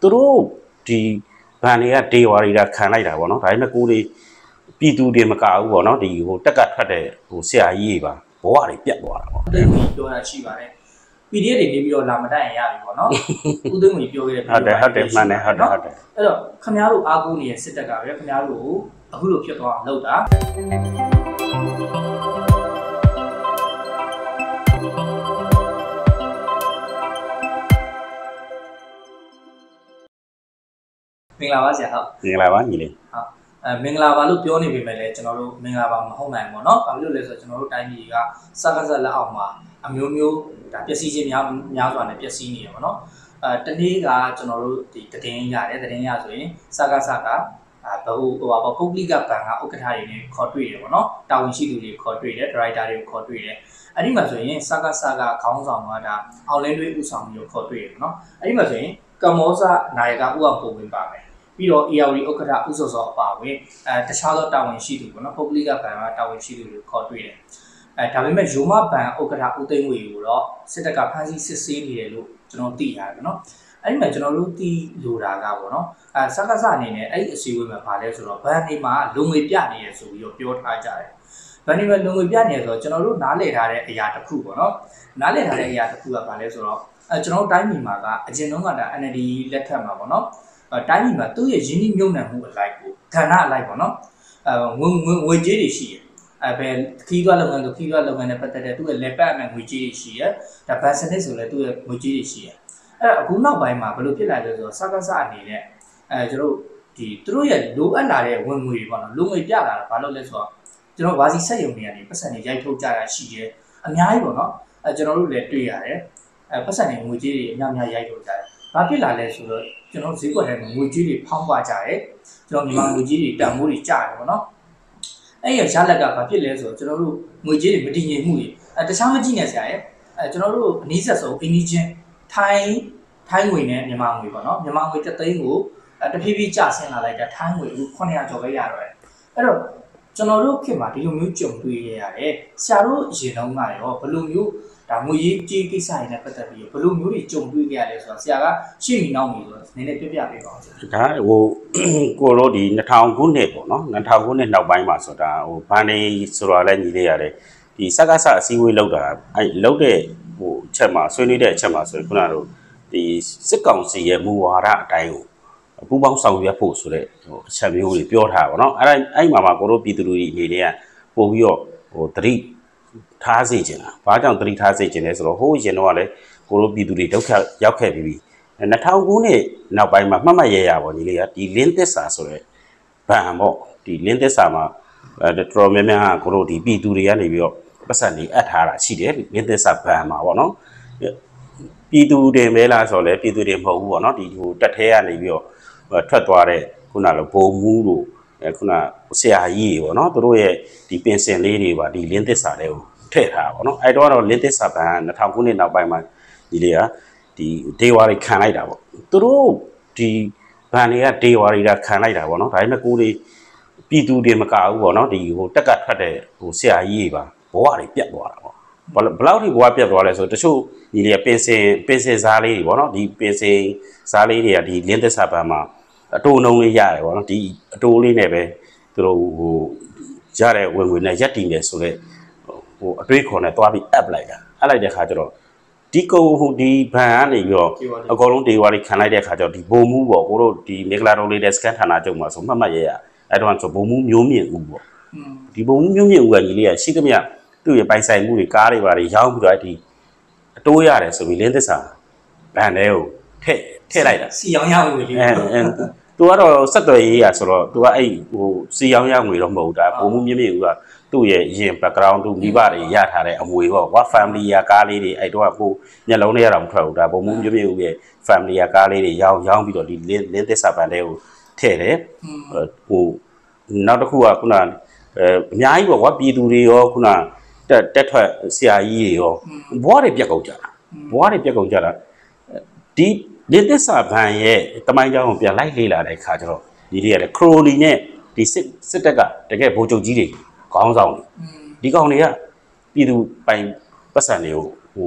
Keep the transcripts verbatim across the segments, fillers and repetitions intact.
သူတို့ဒီဗန်တွေကဒေဝါတွေကခံလိုက်တာပေါ့နော်ဒါပေမဲ့ကိုတွေပြည်သူတွေမကဘူးပေါ့နော်ဒီဟိုတက်ကထွက်တဲ့ဟိုဆရာကြီးတွေပါဘဝတွေပြတ်သွားတာပေါ့တိတ်ပြီးပြောတာရှိပါတယ် P D F တွေနေပြီးတော့လာမတိုက်ရင်ရပြီပေါ့နော်ဦးသိန်းဝင်ပြောခဲ့တဲ့ဟုတ်တယ်ဟုတ်တယ်မှန်တယ်ဟုတ်တယ်ဟုတ်တယ်အဲ့တော့ခင်ဗျားတို့အားကိုးနေတဲ့စစ်တပ်ကပဲခင်ဗျားတို့အခုလိုဖြစ်သွားအောင်လုပ်တာမင်္ဂလာပါဆရာဟုတ်မင်္ဂလာပါညီလေးဟုတ်အဲမင်္ဂလာပါလို့ပြောနေပေမဲ့လည်းကျွန်တော်တို့မင်္ဂလာပါမဟုတ်နိုင်ဘူးเนาะဘာလို့လဲဆိုတော့ကျွန်တော်တို့တိုင်းပြည်ကစကားစလက်အောက်မှာအမျိုးမျိုးဒါပျက်စီးခြင်းများများစွာနဲ့ပျက်စီးနေရပါတော့အဲတနေ့ကကျွန်တော်တို့ဒီတည်င်းရတယ်တည်င်းရဆိုရင်စကားစကားအဲဘဟုဟိုပါပုဂ္ဂလိကဘဏ်ကဥက္ကဋ္ဌတွေနဲ့ခေါ်တွေ့တယ်ပေါ့နော်တာဝန်ရှိသူတွေခေါ်တွေ့တယ်ဒရိုက်တာတွေကိုခေါ်တွေ့တယ်အဲ့ဒီမှာဆိုရင်စကားစကားခေါင်းဆောင်ကဒါအောင်လင်းတွေဥဆောင်ပြီးခေါ်တွေ့တယ်နော်အဲ့ဒီမှာဆိုရင်ကမ္ဘောဇနိုင်ကဥအောင်ပုံဝင်ပါမယ်ပြီးတော့ A R D ဥက္ကဋ္ဌဥစောစောအပါဝင်အဲတခြားသောတာဝန်ရှိသူပေါ့နော်ပုဂ္ဂလိကဘဏ်ကတာဝန်ရှိသူတွေခေါ်တွေ့တယ်အဲဒါပေမဲ့ရိုမဘဏ်ဥက္ကဋ္ဌဦးသိန်းဝေကိုတော့စစ်တပ်ကဖမ်းဆီးစစ်ဆေးနေတယ်လို့ကျွန်တော်သိရတယ်နော်အဲ့ဒီမှာကျွန်တော်တို့သိလိုတာကပေါ့နော်အဲစကားစအနေနဲ့အဲ့ဒီအစည်းအဝေးမှာဗာလဲဆိုတော့ဘဏ်တွေမှာလုံငွေပြနေရဆိုပြီးတော့ပြောထားကြတယ်ဘဏ်တွေမှာလုံငွေပြနေရဆိုတော့ကျွန်တော်တို့နားလည်ထားတဲ့အရာတစ်ခုပေါ့နော်နားလည်ထားတဲ့အရာတစ်ခုကဗာလဲဆိုတော့အဲကျွန်တော်တို့တိုင်းပြည်မှာကအရင်တုန်းကဒါ N L D လက်ထက်မှာပေါ့နော်တိုင်းပြည်မှာသူ့ရဲ့ရင်းနှီးမြှုပ်နှံမှုအလိုက်ကိုဌာနအလိုက်ပေါ့နော်အဲငွေငွေကြေးတွေရှိတယ်အဲဘယ်ခီးသွွားလုပ်ငန်းဆိုခီးသွွားလုပ်ငန်းနဲ့ပတ်သက်တဲ့သူ့ရဲ့လက်ပတ်အမှန်ငွေကြေးတွေရှိရဒါဘတ်စနစ်ဆိုလည်းသူ့ရဲ့ငွေကြေးတွေရှိရအဲ့အခုနောက်ပိုင်းမှာဘယ်လိုဖြစ်လာလဲဆိုတော့စကားစအနေနဲ့အဲကျွန်တော်ဒီသူတို့ရဲ့လိုအပ်လာတဲ့ဝင်ငွေတွေပေါ့နော်လိုငွေပြလာတာဘာလို့လဲဆိုတော့ကျွန်တော်ဝါစီဆက်ယုံနေရတယ်ပတ်စံတွေရိုက်ထုတ်ကြတာရှိတယ်အများကြီးပေါ့နော်အဲကျွန်တော်တို့လည်းတွေ့ရတယ်အဲပတ်စံတွေငွေကြေးတွေအများများရိုက်ထုတ်ကြတယ်ဘာဖြစ်လာလဲဆိုတော့ကျွန်တော်ဈေးကွက်ထဲမှာငွေကြေးတွေဖောင်းပွားကြတယ်ကျွန်တော်မြန်မာငွေကြေးတွေတန်ဖိုးတွေကျတယ်ပေါ့နော်အဲ့ရရလက်ကဘာဖြစ်လဲဆိုတော့ကျွန်တော်တို့ငွေကြေးတွေမတည်ငြိမ်မှုတွေအဲတခြားမကြည့်နဲ့ဆရာရဲ့အဲကျွန်တော်တို့အနည်းဆက်ဆုံးအင်းကြီးချင်းထိုင်းထိုင်းငွေနဲ့မြန်မာငွေပေါ့နော်မြန်မာငွေတစ်သိန်းကိုတဖြည်းဖြည်းကျဆင်းလာလိုက်တာထိုင်းငွေအခုခုနှစ်ရာကျော်ပဲရတော့တယ်အဲ့တော့ကျွန်တော်တို့ခေတ်မှာဒီလိုမျိုးကြုံတွေ့ရရတယ်ဆရာတို့အရင်တုန်းကရောဘယ်လိုမျိုးဒါငွေရေးကြေးကိစ္စတွေနဲ့ပတ်သက်ပြီးဘယ်လိုမျိုးတွေကြုံတွေ့ကြရလဲဆိုတော့ဆရာကရှေ့မီနောက်မီဆိုတော့နည်းနည်းပြပြပေးပါဦးဆရာဒါဟိုကိုလိုဒီနှစ်ထောင်ခုနှစ်ပေါ့နော်နှစ်ထောင်ခုနှစ်နောက်ပိုင်းမှာဆိုတာဟိုဘန်နေဆိုတော့လည်းညီလေးရတယ်ဒီစကားစအစည်းအဝေးလောက်တာအဲလောက်တဲ့ဟိုအချက်မှာဆွေးနွေးတဲ့အချက်မှာဆိုရင်ခုနကတော့ဒီစစ်ကောင်စီရဲ့မူဝါဒအတိုင်းကိုပူပေါင်းဆောင်ရွက်ဖို့ဆိုတဲ့ဟိုအချက်မျိုးတွေပြောထားပါတော့အဲ့ဒါအဲ့မှာမှာကိုတို့ပြည်သူတွေအနေနဲ့ကပို့ပြီးတော့ဟိုတတိထားစေချင်တာဘာကြောင့်တတိထားစေချင်လဲဆိုတော့ဟိုးရင်တော့လည်းကိုတို့ပြည်သူတွေဒုက္ခရောက်ခဲ့ပြီးနှစ်ထောင်ခုနှစ်နောက်ပိုင်းမှာမှတ်မှတ်ရရပေါ့ညီလေးကဒီလင်းသစ္စာဆိုတဲ့ဗန်ပေါ့ဒီလင်းသစ္စာမှာတော်တော်များများကိုတို့ဒီပြည်သူတွေကနေပြီးတော့ပတ်စံတွေအပ်ထားတာရှိတယ်လင်းသစ္စာဗန်မှာပေါ့နော်ပြည်သူတွေမဲလားဆိုတော့လေပြည်သူတွေမဟုတ်ဘူးပေါ့နော်ဒီဟိုတက်ထဲကနေပြီးတော့ထွက်သွားတဲ့ခုနလိုဘုံမူးတို့ခုနဆရာကြီးတွေပေါ့နော်သူတို့ရဲ့ဒီပင်စင်လေးတွေပါဒီလင်းသစ္စာတွေကိုထည့်ထားပါပေါ့နော်အဲ့တော့တော့လင်းသစ္စာဗန်နှစ်ထောင်ခုနှစ်နောက်ပိုင်းမှာဒီလေကဒီဒေဝါတွေခံလိုက်တာပေါ့သူတို့ဒီဗန်တွေကဒေဝါတွေကခံလိုက်တာပေါ့နော်ဒါပေမဲ့ကိုတွေပြည်သူတွေမကဘူးပေါ့နော်ဒီဟိုတက်ကထွက်တဲ့ဟိုဆရာကြီးတွေပါဘဝတွေပြတ်သွားတာပေါ့ဘလောက်ထိဘဝပြတ်သွားလဲဆိုတချို့ဒီလေပင်စင်ပင်စင်စားလေးတွေပေါ့နော်ဒီပင်စင်စားလေးတွေကဒီလင်းသစ္စာဗန်မှာအတိုးနှုံးလေးရတယ်ပေါ့နော်ဒီအတိုးလေးနဲ့ပဲသူတို့ဟိုရတဲ့ဝင်ငွေနဲ့ရက်တည်နေဆိုတော့ဟိုအတွေးခေါ်နဲ့သွားပြီးအပ်လိုက်တာအပ်လိုက်တဲ့ခါကျတော့ဒီကုဟိုဒီဘန်ကနေပြီးတော့အကောင်လုံးဒေဝါတွေခံလိုက်တဲ့ခါကျတော့ဒီဘုံမူးပေါ့ကိုတို့ဒီမင်္ဂလာတော်လေးတဲ့စကန်ဌာနချုပ်မှာဆိုမှတ်မှတ်ရရအဲ့တော့ဆိုဘုံမူးမျိုးမြင့်ဦးပေါ့ဒီဘုံမူးမျိုးမြင့်ဦးကညီလေးကရှိသမျှသူ့ရဲ့ပိုင်ဆိုင်မှုတွေကားတွေပါတွေရောင်းပြီးတော့ဒီအတိုးရတယ်ဆိုပြီးလင်းသစ္စာဘန်လေးကိုထည့်ထည့်လိုက်တာစီရောင်းရငွေလေးအဲသူကတော့စက်တော်ရေးရဆိုတော့သူကအဲ့ဟိုစီရောင်းရငွေတော့မဟုတ်တာဘုံမူးမြင့်မြင့်ဦးကသူ့ရဲ့ရင် background သူမိဘတွေရထားတဲ့အမွေပေါ့ကွာ family ရကားလေးတွေအဲ့တော့ကိုမျက်လုံးနဲ့ရတော့မထွက်ဘူးဒါဘုံမူးမြင့်မြင့်ဦးရဲ့ family ရကားလေးတွေရောင်းရောင်းပြီးတော့ဒီလင်းလင်းသစ္စာပန်တဲ့ကိုထည့်တယ်ဟိုနောက်တစ်ခုကခုနအဲအများကြီးပေါ့ကွာပြည်သူတွေရောခုနတက်တက်ထွက်ဆရာကြီးတွေရောဘွားတွေပြက်ကုန်ကြတာဘွားတွေပြက်ကုန်ကြတာဒီလင်းသစ္စာပန်ရဲ့တမိုင်းကြောင်းကိုပြန်လိုက်လေ့လာတဲ့အခါကျတော့ဒီတွေကလည်းခရိုနီနဲ့ဒီစစ်စစ်တပ်ကတကယ်ဗိုလ်ချုပ်ကြီးတွေခေါင်းဆောင်တွေဒီကောင်တွေကပြည်သူပိုင်ပတ်စံတွေကိုဟို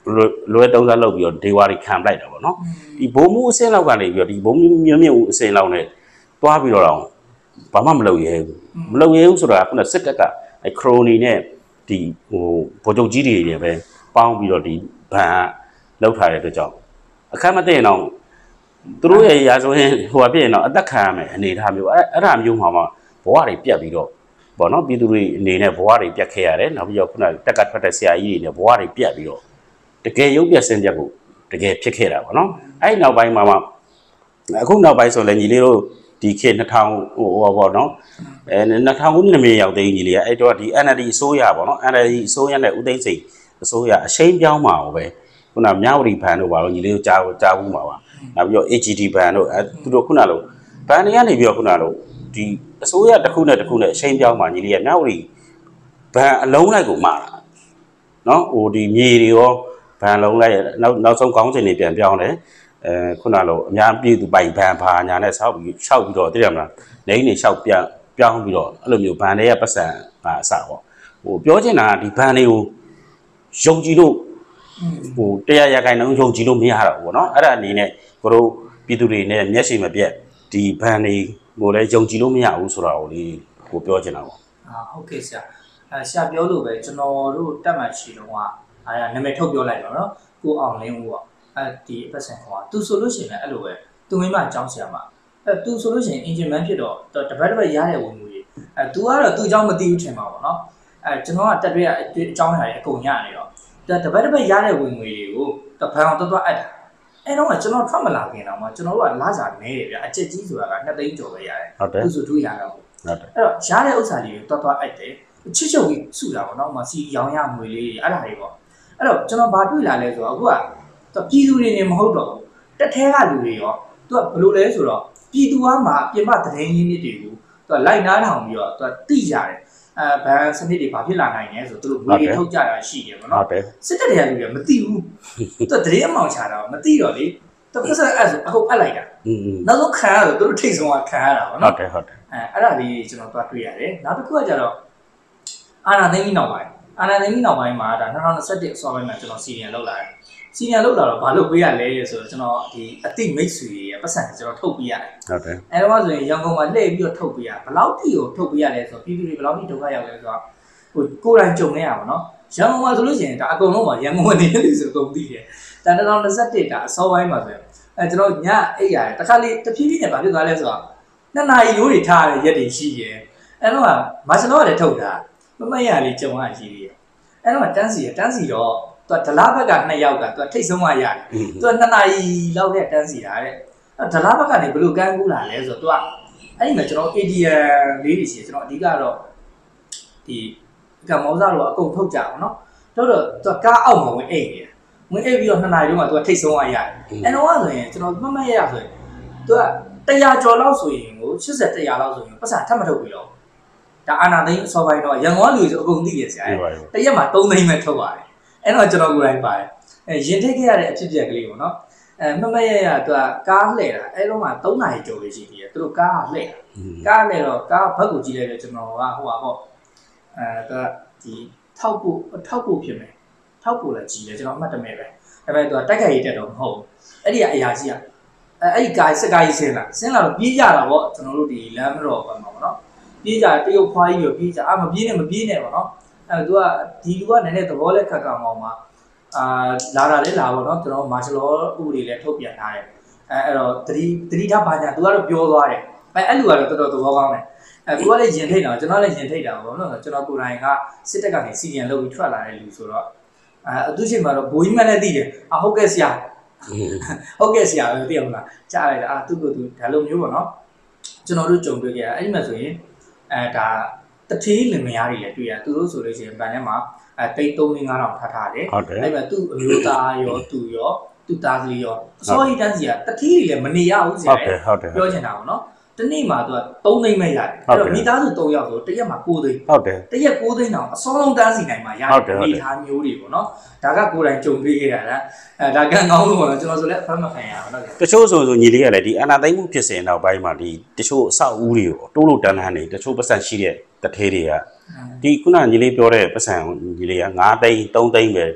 လွယ်တုံးစားလုပ်ပြီးတော့ဒေဝါတွေခံလိုက်တာပေါ့နော်ဒီဘုံမှုအစင်းလောက်ကနေပြီးတော့ဒီဘုံမြင့်မြင့်အစင်းလောက်နဲ့တွားပြီးတော့ဘာမှမလုပ်ရဲဘူးမလုပ်ရဲဘူးဆိုတာကခုနစစ်တပ်ကအဲခရိုနီနဲ့ဒီဟိုဗိုလ်ချုပ်ကြီးတွေတွေပဲပေါင်းပြီးတော့ဒီဘန်လောက်ထားတဲ့အတွက်ကြောင့်အခက်မသိရင်တော့သူတို့ရဲ့ရာဇဝင်ဟိုဖြစ်ရင်တော့အသက်ခံရမယ်အနေထားမျိုးအဲအဲ့ဒါမျိုးမှာမှဘဝတွေပြတ်ပြီးတော့ပေါ့နော်ပြည်သူတွေအနေနဲ့ဘဝတွေပြတ်ခဲ့ရတယ်နောက်ပြီးတော့ခုနတက်ကထွက်တဲ့ဆရာကြီးတွေနဲ့ဘဝတွေပြတ်ပြီးတော့တကယ်ရုပ်ပြစင်ပြတ်ကိုတကယ်ဖြစ်ခဲ့တာပေါ့နော်အဲ့နောက်ပိုင်းမှာမှအခုနောက်ပိုင်းဆိုလည်းညီလေးတို့ဒီခေတ်နှစ်ထောင်ဟိုပေါ့နော်အဲနှစ်ထောင်ခုနှစ်မြေရောက်သေးညီလေးကအဲ့တော့ဒီ N L D အစိုးရပေါ့နော် N L D အစိုးရနဲ့ဦးသိန်းစိန်အစိုးရအရှိန်ပြောင်းမှာပဲခုနမြဝတီဘဏ်တို့ပါလို့ညီလေးတို့ကြားကြားဘူးမှာပါနောက်ပြီးတော့ A G D ဘဏ်တို့အဲသူတို့ခုနလိုဘဏ်တွေကနေပြီးတော့ခုနလိုဒီအစိုးရတစ်ခုနဲ့တစ်ခုနဲ့အရှိန်ပြောင်းမှာညီလေးကမြဝတီဘဏ်အလုံးလိုက်ကိုမှာတာနော်ဟိုဒီမြေတွေရောဘဏ်လုံးလိုက်နောက်နောက်ဆုံးခေါင်းစဉ်တွေပြန်ပြောင်းတယ်အဲခုနလိုအများပြည်သူပိုင်ဘဏ်ဘာညာနဲ့ဆောက်ပြီးရှောက်ပြီးတော့သိရမလားနေနေရှောက်ပြန်ပြောင်းပြီးတော့အဲ့လိုမျိုးဘဏ်တွေကပတ်စံအစပေါ့ဟိုပြောချင်တာကဒီဘဏ်တွေကိုယုံကြည်လို့ဟိုတရားရခိုင်နှုန်းယုံကြည်လို့မရတော့ဘူးเนาะအဲ့ဒါအနေနဲ့ကိုတို့ပြည်သူတွေနဲ့မျက်စိမပြတ်ဒီဘဏ်တွေကိုလည်းယုံကြည်လို့မရဘူးဆိုတော့လေကိုပြောချင်တာပေါ့အာဟုတ်ကဲ့ဆရာအဲဆရာပြောလို့ပဲကျွန်တော်တို့တက်မှတ်ရှိတော့ကအဲနာမည်ထုတ်ပြောလိုက်တော့เนาะကိုအောင်လင်းဦးပေါ့အဲဒီအပတ်စံခေါ်သူဆိုလို့ရှိရင်လည်းအဲ့လိုပဲသူမိမအကြောင်းဆရာမအဲသူဆိုလို့ရှိရင်အင်ဂျင်မန်ဖြစ်တော့တပတ်တပတ်ရတဲ့ဝင်ငွေတွေအဲ तू ကတော့သူ့အကြောင်းမသိဘူးထင်ပါပေါ့เนาะအဲကျွန်တော်ကတက်တွေ့အကြောင်းအရာတွေအကုန်ရနေတော့တပတ်တပတ်ရတဲ့ဝင်ငွေတွေကိုတပံအောင်တော်တော်အပ်တာအဲတော့ကျွန်တော်ထွက်မလာခင်တော့မှကျွန်တော်တို့ကလာစားနေတယ်ဗျအချက်ကြီးဆိုတာကနှစ်သိန်းကျော်ပဲရတယ်သူဆိုတွေ့ရတာပေါ့ဟုတ်တယ်အဲ့တော့ရတဲ့ဥစ္စာလေးတွေတော်တော်အပ်တယ်ချစ်ချုပ်ပြီးစုတာပေါ့နော်မစီရောင်ရငွေလေးအဲ့ဒါတွေပေါ့အဲ့တော့ကျွန်တော်ဘာတွေ့လာလဲဆိုတော့အခုကပြည်သူတွေနေမဟုတ်တော့ဘူးတက်ထဲကလူတွေရောသူကဘယ်လိုလဲဆိုတော့ပြည်သူကမှပြင်ပသတင်းရင်းမြစ်တွေကိုသူကလိုက်နားထောင်ပြီးတော့သူကသိရတယ်အဲဘန်စနစ်တွေဘာဖြစ်လာနိုင်လဲဆိုသူတို့ငွေတွေထုတ်ကြတာရှိတယ်ပေါ့နော်စစ်တပ်တွေကလူတွေမသိဘူးသူကသတင်းအမောင်ချတာမသိတော့လေသူကဆက်အဲ့ဆိုအခုအပ်လိုက်တာနောက်ဆုံးခံရတော့သူတို့ထိတ်ဆုံးကခံရတာပေါ့နော်ဟုတ်တယ်ဟုတ်တယ်အဲအဲ့ဒါလေးကျွန်တော်သွားတွေ့ရတယ်နောက်တစ်ခုကကျတော့အာနာသိန်းကြီးနောက်ပိုင်းအာနာသိန်းကြီးနောက်ပိုင်းမှာဒါ၂၀၂၁အစောပိုင်းမှာကျွန်တော်စီနီယာလောက်လာတယ်စီနီယာလောက်လာတော့ဘာလို့ပေးရလဲဆိုတော့ကျွန်တော်ဒီအတိမိတ်ဆွေရဲ့ပတ်စံကျွန်တော်ထုတ်ပေးရတယ်ဟုတ်တယ်အဲတော့ဆိုရင်ရန်ကုန်မှာလှည့်ပြီးတော့ထုတ်ပေးရဘယ်လောက်တိကိုထုတ်ပေးရလဲဆိုတော့ပြည်သူတွေဘယ်လောက်တိဒုက္ခရောက်လဲဆိုတော့ဟိုကိုယ်တိုင်ကြုံနေရပါတော့ရန်ကုန်မှာဆိုလို့ရှိရင်ဒါအကုန်လုံးမှာရန်ကုန်နေတယ်ဆိုတော့သိတယ်ဒါ၂၀၂၁ဒါအစောပိုင်းမှာဆိုရင်အဲကျွန်တော်ညအိတ်ရတယ်တခါလေးတဖြည်းဖြည်းနဲ့ဘာဖြစ်သွားလဲဆိုတော့နှစ်နာရီရိုးတွေထားရတဲ့ရက်တွေရှိတယ်အဲတော့မာရှင်တော့လည်းထုတ်တာမမရလေးကြုံရရှိသေးတယ်အဲတော့တန်းစီတန်းစီတော့သူကဒလားဘက်ကနှစ်ယောက်ကသူကထိတ်ဆုံးမှရတယ်သူကနှစ်နာရီလောက်နဲ့တန်းစီတာတဲ့ဒလားဘက်ကနေဘယ်လိုကန်းကူးလာလဲဆိုတော့သူကအဲ့ဒီမှာကျွန်တော် A D M လေးတွေရှိကျွန်တော်အဓိကတော့ဒီကမောစားတော့အကုန်ထုတ်ကြအောင်နော်တော့တော့သူကကားအောက်မှာဝင်အိတ်နေတယ်ဝင်အိတ်ပြီးတော့နှစ်နာရီလုံးမှာသူကထိတ်ဆုံးမှရတယ်အဲတော့ဆိုရင်ကျွန်တော်မမရရဆိုရင်သူကတရာကျော်လောက်ဆိုရင်ကို၈၀ တရာလောက်ဆိုရင်ပတ်စံထပ်မထုတ်ဘူးတော့ဒါအာနာသိန်းအစောပိုင်းတော့ရန်ကုန်လူဆိုအကုန်သိရဆရာတရက်မှာ၃သိန်းပဲထုတ်ပါတယ်အဲ့တော့ကျွန်တော်ကိုယ်တိုင်ပါတယ်အဲရင်ထိတ်ခဲ့ရတဲ့အဖြစ်အပျက်ကလေးပေါ့နော်အဲမမရရသူကကားလှည့်တာအဲ့တော့မှ၃နာရီကျော်ပဲရှိသေးတယ်သူတို့ကားလှည့်တာကားလှည့်တော့ကားဘက်ကိုကြည့်လိုက်တော့ကျွန်တော်ကဟိုပါပေါ့အဲသူကဒီထောက်ဖို့ထောက်ဖို့ဖြစ်မယ်ထောက်ဖို့လည်းကြည့်တယ်ကျွန်တော်အမှတ်တမဲ့ပဲဒါပေမဲ့သူကတိုက်ခိုက်ရတဲ့တော့မဟုတ်ဘူးအဲ့ဒီကအရာကြီးကအဲအဲ့ဒီကားစကားကြီးဆင်းလာဆင်းလာတော့ပြေးကြတာပေါ့ကျွန်တော်တို့ဒီလမ်းမတော်ဘက်မှာပေါ့နော်ပြေးကြတရုတ်ဖွားကြီးကိုပြေးကြအာမပြေးနဲ့မပြေးနဲ့ပေါ့နော်အဲသူကဒီလူကနည်းနည်းသဘောလက်ခက်ကောင်အောင်မှာအာလာတာလဲလာပေါ့နော်ကျွန်တော်မာရှလောဥပဒေလည်းထုတ်ပြန်ထားတယ်အဲအဲ့တော့သတိသတိထားပါညာသူကတော့ပြောသွားတယ်အဲအဲ့လူကတော့တော်တော်သဘောကောင်းတယ်အဲသူကလည်းရင်ထိတ်တာကျွန်တော်လည်းရင်ထိတ်တာပေါ့နော်ကျွန်တော်ကိုယ်တိုင်ကစစ်တပ်ကနေစီရင်လုပ်ပြီးထွက်လာတဲ့လူဆိုတော့အဲအသူချိန်မှာတော့ဘိုးကြီးမလည်းသိတယ်အာဟုတ်ကဲ့ဆရာဟုတ်ကဲ့ဆရာသိအောင်လားကြားလိုက်တာအာသူ့ကိုသူဒါလိုမျိုးပေါ့နော်ကျွန်တော်တို့ကြုံတွေ့ကြရအဲ့ဒီမှာဆိုရင်အဲဒါတထေးလင်မယားတွေလည်းတွေ့ရသူတို့ဆိုလို့ရှိရင်ဗန်ထဲမှာအဲတိတ်သုံးသိန်းငါးထောင်ထားထားတယ်အဲ့မှာသူ့အမျိုးသားရောသူရောသူ့သားကလေးရောအစောကြီးတန်းစီကတထေးတွေလည်းမနေရဘူးဆရာပြောချင်တာပေါ့နော်တနေ့မှာသူကသုံးသိန်းပဲရတယ်အဲ့တော့မိသားစု၃ယောက်ဆိုတရက်မှာ၉သိန်းဟုတ်တယ်တရက်၉သိန်းတောင်အစောဆုံးတန်းစီနိုင်မှာရတယ်အနေထားမျိုးတွေပေါ့နော်ဒါကကိုယ်တိုင်ကြုံတွေ့ခဲ့တာလားအဲဒါကံကောင်းလို့ပေါ့နော်ကျွန်တော်ဆိုလည်းအဖမ်းမခံရဘူးနော်တချို့ဆိုဆိုညီလေးကလည်းဒီအာနာသိမ့်မှုဖြစ်စဉ်နောက်ပိုင်းမှာဒီတချို့အဆောက်အဦတွေကိုတိုးလို့တန်းတန်းနေတချို့ပတ်စံရှိတဲ့တထေးတွေကဒီခုနညီလေးပြောတဲ့ပတ်စံညီလေးက၅သိန်း၃သိန်းပဲ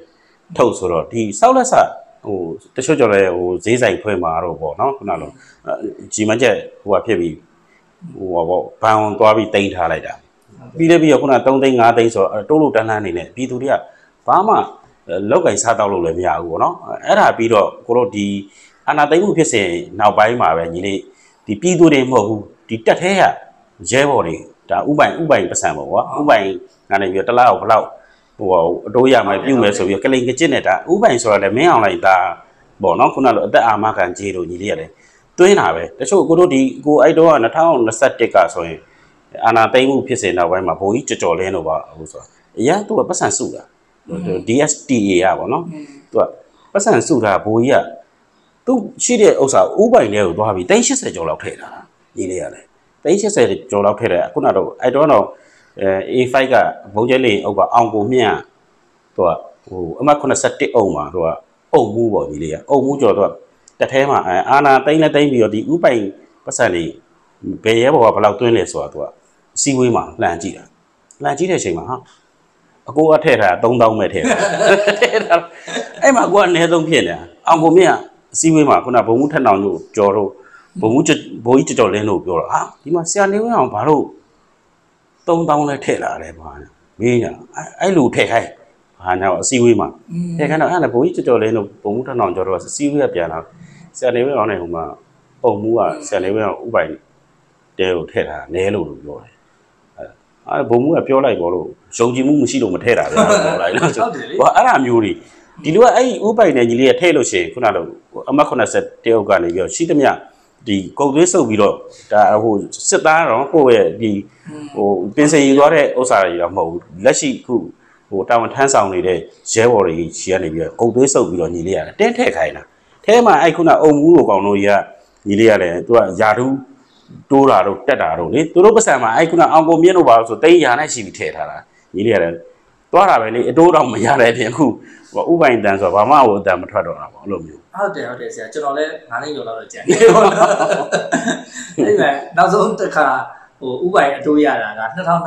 ထုတ်ဆိုတော့ဒီစောက်လက်ဆဟိုတချို့ကြော်လဲဟိုဈေးဆိုင်ဖွင့်မှာတော့ပေါ့နော်ခုနလိုကြီးမချက်ဟိုကဖြစ်ပြီးဟိုပေါ့ဘန်အောင်သွားပြီးတိန်းထားလိုက်တာပြီးလည်းပြီးတော့ခုနသုံးသိန်းငါးသိန်းဆိုတော့တိုးလို့တန်းတန်းနေနဲ့ပြည်သူတွေကဘာမှလောက်ကင်စားတောက်လို့လည်းမရဘူးပေါ့နော်အဲ့ဒါပြီးတော့ကိုတို့ဒီအာနာသိမ့်မှုဖြစ်စဉ်နောက်ပိုင်းမှာပဲညီလေးဒီပြည်သူတွေမဟုတ်ဘူးဒီတက်သေးရရဲဘော်တွေဒါဥပိုင်ဥပိုင်ပတ်စံပေါ့ကွာဥပိုင်ကနေပြီးတော့တလားဘလောက်ဟိုအတိုးရမယ်ပြုမယ်ဆိုပြီးကလိန်ကကျစ်နေတာဥပိုင်ဆိုတာလည်းမင်းအောင်လိုက်တာပေါ့နော်ခုနလိုအသက်အာမခံကြီးတို့ညီလေးရတယ်တွင်းတာပဲတချို့ကိုတို့ဒီကိုအဲ့တော့၂၀၂၁ကဆိုရင်အာနာသိမ့်မှုဖြစ်စဉ်နောက်ပိုင်းမှာဘိုးကြီးကြော်ကြော်လင်းတော့ပါဟိုဆိုအရင်သူကပတ်စံစုတာ D S T A อ่ะပေါ့နော်သူကပတ်စံစုတာဘိုးကြီးကသူရှိတဲ့ဥစ္စာဥပိုင်လေးကိုသွားပြီးသိန်း၈၀ကျော်လောက်ထည့်တာညီလေးရတယ်သိန်း၈၀ကျော်လောက်ထည့်တယ်ခုနတော့အဲ့တော့တော့အဲ A 5ကဘုံကျဲလေးအုပ်ကအောင်ကိုမြန့်သူကဟိုအမှတ်၈၁အုံမှာသူကအုံမှုပေါ့ညီလေးကအုံမှုကျော်သူကတက်ထဲမှာအာနာသိန်းနဲ့သိန်းပြီးတော့ဒီဥပိုင်ပတ်စံလေးဘယ်ရဲဘော်ကဘယ်လောက်တွင်းလဲဆိုတာသူကအစည်းဝေးမှာလှန်ကြည့်တာလှန်ကြည့်တဲ့အချိန်မှာဟာအကိုကထည့်ထားသုံးသောင်းပဲထည့်တာထည့်တာအဲ့မှာကိုကအနည်းဆုံးဖြစ်နေတာအောင်ကိုမြန့်အစည်းဝေးမှာခုနဘုံမှုထက်နောင်တို့ကြော်တို့ဘုံမှုဘိုးကြီးကြော်ကြော်လင်းတို့ပြောတော့ဟာဒီမှာဆရာနေဝင်အောင်ဘာလို့သုံးသောင်းလဲထည့်လာတယ်ဘာမင်းညာအဲ့လိုထည့်ခိုင်းဟာညာအစည်းဝေးမှာထည့်ခိုင်းတော့အဲ့ဒါဘိုးကြီးကြော်ကြော်လင်းတို့ဘုံမှုထက်နောင်ကြော်တော့အစည်းဝေးကပြန်လာဆရာနေဝင်အောင်နဲ့ဟိုမှာပုံမှုကဆရာနေဝင်အောင်ဥပိုင်တဲကိုထည့်ထားနဲလို့လို့ပြောတယ်အဲ့ဘုံမှုကပြောလိုက်ပေါ့လို့ယုံကြည်မှုမရှိလို့မထည့်တာပဲပြောလိုက်လို့ဟုတ်တယ်လေဟိုအဲ့ဒါမျိုးတွေဒီလိုကအဲ့ဥပိုင်နဲ့ညီလေးကထည့်လို့ရှိရင်ခုနကတော့အမတ်၈၀တယောက်ကနေပြီးတော့ရှိသမျှဒီကုတ်သွေးစုပ်ပြီးတော့ဒါဟိုစစ်သားတော့ကိုယ့်ရဲ့ဒီဟိုပြင်ဆင်ယူသွားတဲ့ဥစ္စာတွေတော့မဟုတ်ဘူးလက်ရှိခုဟိုတာဝန်ထမ်းဆောင်နေတဲ့ရဲဘော်တွေရှီကနေပြီးတော့ကုတ်သွေးစုပ်ပြီးတော့ညီလေးရတယ်တင်းထည့်ခိုင်းတာထဲမှာအဲ့ခုနအုံမှုလိုကောင်တို့ကြီးကညီလေးရတယ်သူကယာတူးတိုးတာတော့တက်တာတော့လေသူတို့ပတ်စံမှာအဲ့ခုနအောင်ကိုမြင့်တို့ပါလို့ဆိုတိန်းရာနဲ့ရှိပြီးထည့်ထားတာညီလေးရတယ်သွားတာပဲလေအတိုးတော့မရတဲ့အပြင်အခုဥပိုင်တန်ဆိုတော့ဘာမှဟိုအတန်မထွက်တော့တာပေါ့အဲ့လိုမျိုးဟုတ်တယ်ဟုတ်တယ်ဆရာကျွန်တော်လည်းငါးသိန်းကျော်လောက်တော့ကြံနေပေါ့နော်အဲ့ဒါနောက်ဆုံးတစ်ခါဟိုဥပိုင်အတိုးရတာက၂၀၂၁အဲ၂၀၂၀ ၂၀၂၀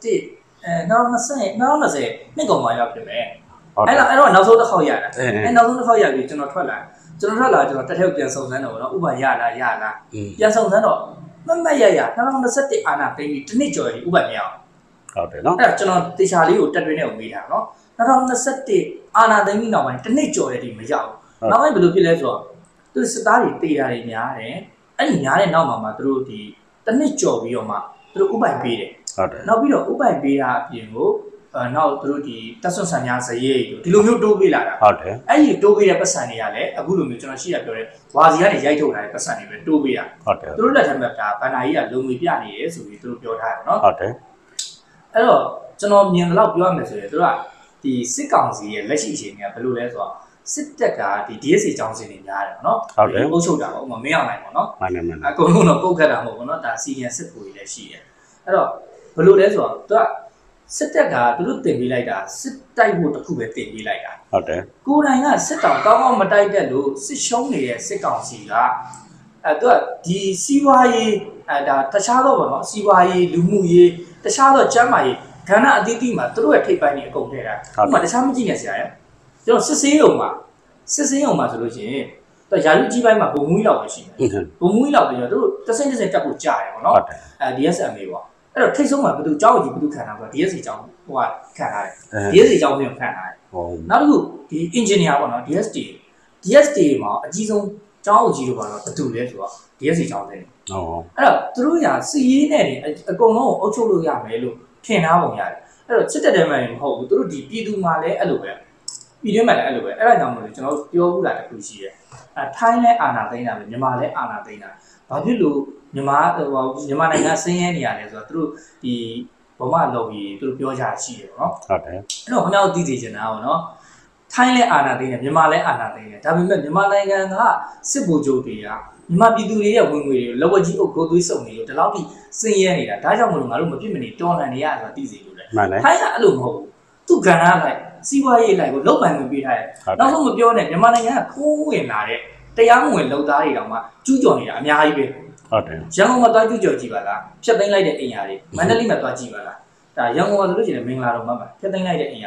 နှစ်ကုန်မှရောက်ပြင်မယ်အဲ့တော့အဲ့တော့နောက်ဆုံးတစ်ခေါက်ရတာအဲ့နောက်ဆုံးတစ်ခေါက်ရပြီကျွန်တော်ထွက်လာကျွန်တော်ထွက်လာကျွန်တော်တက်ထဲကိုပြန်စုံစမ်းတော့ဗောနော်ဥပိုင်ရလားရလားပြန်စုံစမ်းတော့မမတ်ရရ၂၀၂၁အာနာသိန်းပြီးတစ်နှစ်ကျော်ပြီဥပိုင်မရအောင်ဟုတ်တယ်နော်အဲ့ဒါကျွန်တော်တေချာလေးကိုတက်တွင်းနဲ့ကိုမေးထားနော်၂၀၂၁အာနာသိန်းပြီးနောက်ပိုင်းတစ်နှစ်ကျော်တဲ့ဒီမရဘူးနောက်ပိုင်းဘယ်လိုဖြစ်လဲဆိုတော့သူစစ်သားတွေတေးတာတွေများတယ်အဲ့ဒီများတဲ့နောက်မှာမှသူတို့ဒီတစ်နှစ်ကျော်ပြီးတော့မှသူတို့ဥပိုင်ပေးတယ်ဟုတ်တယ်နောက်ပြီးတော့ဥပိုင်ပေးတာအပြင်ကိုအဲနောက်သူတို့ဒီတက်ဆွန်ဆန်များဇရေးတို့ဒီလိုမျိုးတိုးပေးလာတာဟုတ်တယ်အဲ့ဒီတိုးပေးတဲ့ပတ်စံတွေကလည်းအခုလိုမျိုးကျွန်တော်ရှိရပြောတဲ့ဝါစီကနေရိုက်ထုတ်လာတဲ့ပတ်စံတွေပဲတိုးပေးတာဟုတ်တယ်သူတို့လက်ထက်မှာဒါဘန်နာကြီးကလုံငွေပြနေတယ်ဆိုပြီးသူတို့ပြောထားတယ်နော်ဟုတ်တယ်အဲ့တော့ကျွန်တော်မြင်တော့ပြောရမယ်ဆိုရင်သူကဒီစစ်ကောင်စီရဲ့လက်ရှိအခြေအနေကဘယ်လိုလဲဆိုတော့စစ်တပ်ကဒီ D S A ကျောင်းစင်တွေများတယ်နော်ဟုတ်တယ်အုပ်ချုပ်တာပေါ့ဥပမာမင်းအောင်နိုင်ပေါ့နော်မှန်တယ်မှန်တယ်အကုန်လုံးတော့ပုတ်ခတ်တာမဟုတ်ဘူးနော်ဒါစီရင်စစ်ကိုကြီးလည်းရှိတယ်အဲ့တော့ဘယ်လိုလဲဆိုတော့သူကစစ်တပ်ကသူတို့တင်ပေးလိုက်တာစစ်တိုက်ဖို့တခုပဲတင်ပေးလိုက်တာဟုတ်တယ်ကိုယ်တိုင်ကစစ်တောင်ကောင်းကောင်းမတိုက်တဲ့လို့စစ်ရှုံးနေတဲ့စစ်ကောင်စီကအဲသူကဒီစီးပွားရေးအဲဒါတခြားတော့ပေါ့နော်စီးပွားရေးလူမှုရေးတခြားတော့ကျန်းမာရေးကဏ္ဍအသီးသီးမှာသူတို့ရဲ့ထိပ်ပိုင်းတွေအကုန်ထည့်တာဥပမာတခြားမကြည့်နဲ့ဆရာရဲ့ကျွန်တော်စစ်စင်းရုံမှာစစ်စင်းရုံမှာဆိုလို့ရှိရင်သူရာလူကြီးပိုင်းမှာဘုံမူးလောက်ပဲရှိတယ်ဘုံမူးလောက်ပြီးတော့သူတို့တစ်စိမ့်တစ်စိမ့်တက်ဖို့ကြားတယ်ပေါ့နော်အဲ D S M A ပေါ့အဲ့တော့ထိတ်ဆုံးမှာဘယ်သူကြောက်ကြီးဘယ်သူခံတာပေါ့ D S C ကြောက်ဟိုကခံထားတယ် D S C ကြောက်ပြီးခံထားတယ်နောက်တစ်ခုဒီ engineer ပေါ့နော် D S T D S T မှာအကြီးဆုံးကြောက်ကြီးလို့ပါတော့ဘယ်သူလဲဆိုတော့ D S C ကြောက်တယ်ဟုတ်အဲ့တော့သူတို့ရာစီရေးနဲ့အကုန်လုံးကိုအုပ်ချုပ်လို့ရမယ်လို့ထင်ထားပုံရတယ်အဲ့တော့စစ်တပ်တယ်မှမဟုတ်ဘူးသူတို့ဒီပြည်သူမှာလည်းအဲ့လိုပဲပြည်တွင်းမှာလည်းအဲ့လိုပဲအဲ့ဒါကြောင့်မို့လို့ကျွန်တော်တို့ပြောဘူးလားတခုရှိတယ်အဲထိုင်းလည်းအာဏာသိမ်းတာပဲမြန်မာလည်းအာဏာသိမ်းတာဘာဖြစ်လို့မြန်မာဟိုမြန်မာနိုင်ငံဆင်းရဲနေရတယ်ဆိုတော့သူတို့ဒီဗမာလော်ဘီသူတို့ပြောကြရှိတယ်ပေါ့နော်ဟုတ်တယ်အဲ့တော့ခင်ဗျားတို့သိသိချင်တာပေါ့နော်ထိုင်းလည်းအာဏာသိမ်းတယ်မြန်မာလည်းအာဏာသိမ်းတယ်ဒါပေမဲ့မြန်မာနိုင်ငံကစစ်ဗိုလ်ချုပ်တွေကမြန်မာပြည်သူတွေရဲ့ဝင်ငွေတွေကိုလက်ဝက်ကြီးအုပ်ခိုးသွေးစုံနေလို့ဒီလောက်ထိဆင်းရဲနေတာဒါကြောင့်မလို့ငါတို့မဖြစ်မနေတော်လှန်နေရဆိုတာသိစေလို့လေထိုင်းကအဲ့လိုမဟုတ်ဘူးသူကဏ္ဍလိုက်စီးပွားရေးလိုက်ကိုလောက်ပန်ဝင်ပေးထားတယ်နောက်ဆုံးမပြောနဲ့မြန်မာနိုင်ငံကခိုးဝင်လာတဲ့တရားမဝင်လုပ်သားတွေတောင်မှကျူးကျော်နေတာအများကြီးပဲဟုတ်တယ်ရန်ကုန်မှာတွားကျူးကျော်ကြည့်ပါလားဖြတ်သိမ်းလိုက်တဲ့အိမ်ယာတွေမန္တလေးမှာတွားကြည့်ပါလားဒါရန်ကုန်မှာဆိုလို့ရှိရင်မင်္ဂလာတော်မှာဖြတ်သိမ်းလိုက်တဲ့အိမ်ယာတွေ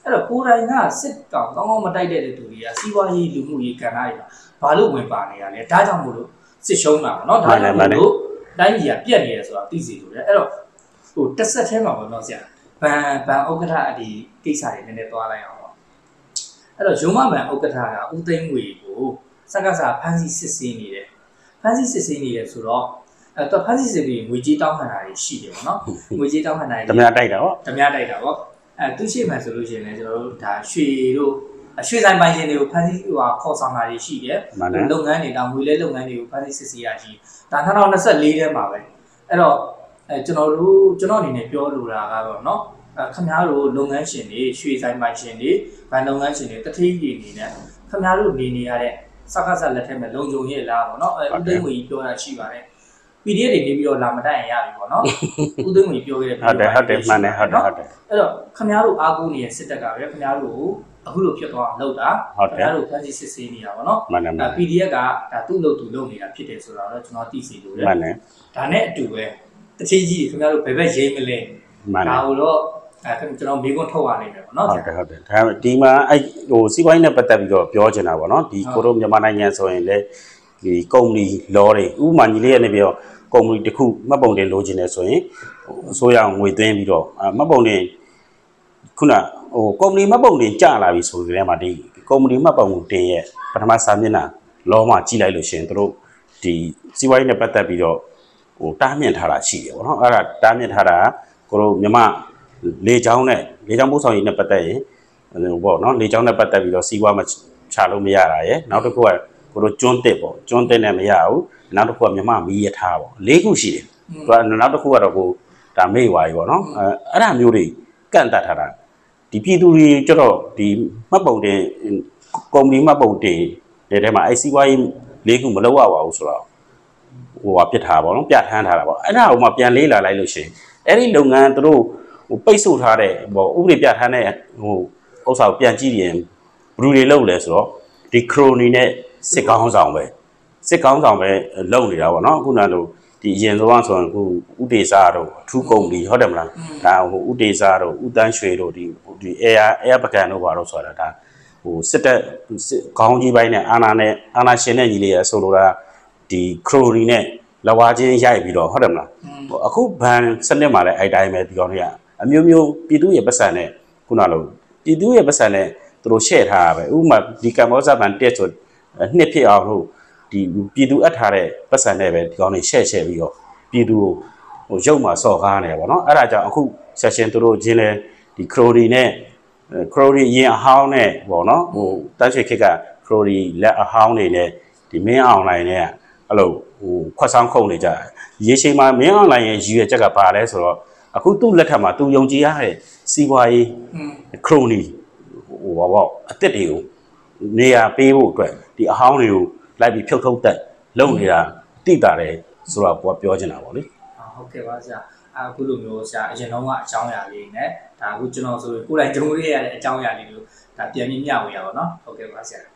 အဲ့တော့ကိုယ်တိုင်ကစစ်ကောင်ကောင်းကောင်းမတိုက်တဲ့တူတွေကစီးပွားရေးလူမှုရေးကဏ္ဍတွေဘာလို့ဝင်ပါနေရလဲဒါကြောင့်မို့လို့စစ်ရှုံးတာပေါ့နော်ဒါကြောင့်မို့လို့တိုင်းပြည်ကပြက်နေတယ်ဆိုတာသိစီလို့လေအဲ့တော့ဟိုတစ်ဆက်ထဲမှာပေါ့နော်ဆရာဘန်ဘန်ဥက္ကဋ္ဌအဒီကိစ္စတွေနည်းနည်းသွားလိုက်အောင်ပေါ့အဲ့တော့ရုံးမဘန်ဥက္ကဋ္ဌကဦးသိန်းငွေကိုစက္ကစဖမ်းဆီးစစ်ဆေးနေတယ်ဖမ်းဆီးစစ်ဆေးနေတယ်ဆိုတော့အဲ့တော့ဖမ်းဆီးစစ်ပြီးငွေကြေးတောင်းခံတာတွေရှိတယ်ပေါ့နော်ငွေကြေးတောင်းခံတာတွေဓမြတိုက်တာပေါ့ဓမြတိုက်တာပေါ့အဲသူရှိမှဆိုလို့ရှိရင်လည်းကျွန်တော်တို့ဒါရွှေတို့ရွှေဆိုင်ပိုင်းရှင်တွေကိုဖမ်းဆီးဟိုခေါ်ဆောင်တာတွေရှိတယ်လုပ်ငန်းတွေတောင်ငွေလဲလုပ်ငန်းတွေကိုဖမ်းဆီးစစ်ဆေးရရှိဒါ၂၀၂၄ထဲမှာပဲအဲ့တော့အဲကျွန်တော်တို့ကျွန်တော်အနေနဲ့ပြောလိုတာကတော့เนาะခင်ဗျားတို့လုပ်ငန်းရှင်တွေရွှေဆိုင်ပိုင်းရှင်တွေဗန်လုပ်ငန်းရှင်တွေတတိယကြီးနေနဲ့ခင်ဗျားတို့နေနေရတဲ့စကားဆက်လက်ထက်မဲ့လုံခြုံရေးလားပေါ့เนาะအဲဦးသိန်းငွေကြီးပြောတာရှိပါတယ် ပီ ဒီ အက်ဖ် တွေနေပြီးတော့လာမတိုက်ရင်ရပြီပေါ့နော်ဦးသိန်းငွေပြောခဲ့တဲ့ဟုတ်တယ်ဟုတ်တယ်မှန်တယ်ဟုတ်တယ်ဟုတ်တယ်အဲ့တော့ခင်ဗျားတို့အားကိုးနေတဲ့စစ်တပ်ကပဲခင်ဗျားတို့ကိုအခုလိုဖြစ်သွားအောင်လုပ်တာခင်ဗျားတို့ဖမ်းဆီးစစ်ဆေးနေတာပေါ့နော်အဲ ပီ ဒီ အက်ဖ် ကဒါသူ့လုပ်သူလုပ်နေတာဖြစ်တယ်ဆိုတာတော့ကျွန်တော်သိစီလို့လေမှန်တယ်ဒါနဲ့အတူပဲတတိကြီးခင်ဗျားတို့ဘယ်ဘက်ရိမ့်မလဲဒါကိုတော့အဲကျွန်တော်မေးခွန်းထုတ်ရနိုင်မယ်ပေါ့နော်ဟုတ်တယ်ဟုတ်တယ်ဒါပေမဲ့ဒီမှာအဲ့ဟိုစီးပွားရေးနဲ့ပတ်သက်ပြီးတော့ပြောချင်တာပေါ့နော်ဒီကိုတို့မြန်မာနိုင်ငံဆိုရင်လေဒီကုမ္ပဏီလောတွေဥပမာညီလေးရနေပြီးတော့ကုမ္ပဏီတစ်ခုမှတ်ပုံတင်လိုချင်တယ်ဆိုရင်အစိုးရငွေသွင်းပြီးတော့မှတ်ပုံတင်ခုနဟိုကုမ္ပဏီမှတ်ပုံတင်ကျလာပြီဆိုကြတဲ့မှာဒီကုမ္ပဏီမှတ်ပုံတင်ရဲ့ပထမစာမျက်နှာလောမှကြည့်လိုက်လို့ရှင်တို့ဒီစီးပွားရေးနဲ့ပတ်သက်ပြီးတော့ဟိုတားမြင့်ထားတာရှိတယ်ပေါ့နော်အဲ့ဒါတားမြင့်ထားတာကိုတို့မြန်မာလေချောင်းနဲ့လေချောင်းပို့ဆောင်ရေးနဲ့ပတ်သက်ရင်ဟိုပေါ့နော်လေချောင်းနဲ့ပတ်သက်ပြီးတော့စီးပွားမချလို့မရတာရယ်နောက်တစ်ခုကကိုတို့ကျွန်းတက်ပေါ့ကျွန်းတက်နဲ့မရဘူးနောက်တစ်ခုကမြမမီးရထားပေါ့၄ခုရှိတယ်သူကနောက်တစ်ခုကတော့ကိုဒါမေ့ဝါကြီးပေါ့နော်အဲအဲ့ဒါမျိုးတွေကန့်တတ်ထားတာဒီပြည်သူတွေကျတော့ဒီမှတ်ပုံတင်ကုမ္ပဏီမှတ်ပုံတင်တဲ့ထဲမှာအဲ့စီးပွားရေး၄ခုမလောက်ရပါဘူးဆိုတော့ဟိုကပြစ်ထားပါတော့ပြဋ္ဌာန်းထားတာပေါ့အဲ့ဒါဟိုမှပြန်လေးလာလိုက်လို့ရှိရင်အဲ့ဒီလုပ်ငန်းသူတို့ဟိုပိတ်ဆို့ထားတဲ့ဟိုဥပဒေပြဋ္ဌာန်းတဲ့ဟိုဥစ္စာကိုပြန်ကြည့်ရင်ဘယ်လိုတွေလုပ်လဲဆိုတော့ဒီခရိုနီနဲ့စစ်ကောင်းဆောင်ပဲစစ်ကောင်းဆောင်ပဲလုပ်နေတာပေါ့နော်အခုနလိုဒီအရင်ဆုံးဆိုရင်အခုဥဒေစာတို့အထူးကုမ္ပဏီဟုတ်တယ်မလားဒါဟိုဥဒေစာတို့ဥတန်းရွှေတို့ဒီဒီ air air ပကံတို့ဘာလို့ဆိုတာဒါဟိုစစ်တပ်ခေါင်းကြီးပိုင်းနဲ့အာနာနဲ့အာနာရှင်နဲ့ညီလေးရဆိုလိုတာဒီခရိုနီနဲ့လဝါချင်းရိုက်ပြီးတော့ဟုတ်တယ်မလားအခုဘန်စနစ်မှာလည်းအဲ့တိုင်းပဲဒီကောင်တွေကအမျိုးမျိုးပြည်သူရဲ့ပတ်စံနဲ့ခုနလိုပြည်သူရဲ့ပတ်စံနဲ့သူတို့ရှေ့ထားတာပဲဥပမာဒီကမ္ဘောဇဘန်တက်ဆိုနှစ်ဖြစ်အောင်လို့ဒီပြည်သူအပ်ထားတဲ့ပတ်စံနဲ့ပဲဒီကောင်တွေရှဲ့ရှဲ့ပြီးတော့ပြည်သူကိုဟိုရုပ်မှာစော်ကားနေတယ်ပေါ့နော်အဲ့ဒါကြောင့်အခု session သူတို့ချင်းလဲဒီခရိုဒီနဲ့ခရိုဒီရင်အဟောင်းနဲ့ပေါ့နော်ဟိုတန်းချွေခက်ကခရိုဒီလက်အဟောင်းတွေနဲ့ဒီမင်းအောင်လိုင်းနဲ့အဲ့လိုဟိုခွက်ဆောင်ခုံနေကြရေရှိန်မှာမင်းအောင်လိုင်းရဲ့ရည်ရွယ်ချက်ကပါလဲဆိုတော့အခုသူ့လက်ထက်မှာသူယုံကြည်ရတဲ့စီးပွားရေးခရိုနီဟိုပေါ့အသက်တွေကိုနေရာပေးဖို့အတွက်ဒီအဟောင်းတွေကိုလိုက်ပြီးဖြုတ်ထုတ်တက်လုပ်နေတာတိတာတယ်ဆိုတော့ကိုကပြောချင်တာပေါ့လေဟုတ်ကဲ့ပါဆရာအခုလိုမျိုးဆရာအရင်တော့ကအကြောင်းအရာလေးနဲ့ဒါအခုကျွန်တော်ဆိုကိုယ်တိုင်ကြုံရတဲ့အကြောင်းအရာလေးတွေကိုဒါပြန်ပြီးမျှဝေရပါတော့เนาะဟုတ်ကဲ့ပါဆရာ